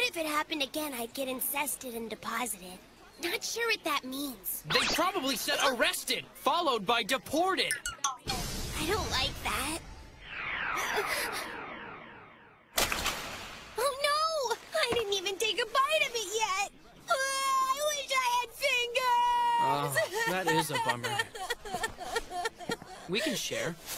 if it happened again, I'd get incested and deposited. Not sure what that means. They probably said arrested, followed by deported. I don't like that. Oh no! I didn't even take a bite of it yet! I wish I had fingers! That is a bummer. We can share.